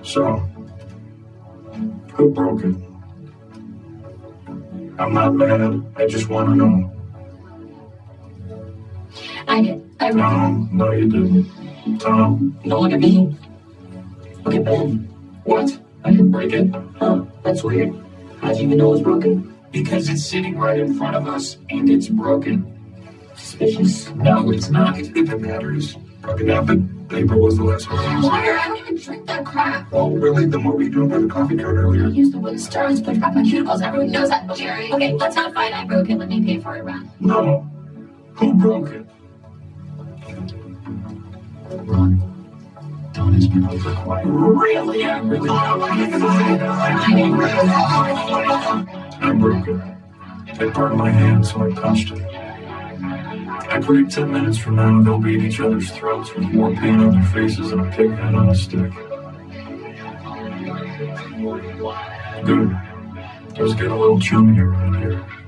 So, who broke it? I'm not mad, I just want to know. I did. I broke it. No, you didn't. Tom? Don't look at me. Look at Ben. What? I didn't break it. Huh, that's weird. How'd you even know it was broken? Because it's sitting right in front of us, and it's broken. Suspicious. No, it's not. If it matters. Broken up, but paper was the last one. Water, I don't even drink that crap. Oh, really? Then what were you doing by the coffee cart I earlier? used the wooden stirrer to push back my cuticles. Everyone knows that, Jerry. Okay, let's not fight. I broke it. Let me pay for it, Ron. No. Who broke it? Ron. Don has been over quiet. Really? I really I broke it. It burned my hand, so I touched it. I predict 10 minutes from now they'll be at each other's throats with more paint on their faces and a pig head on a stick. Good. Let's get a little chummy around here.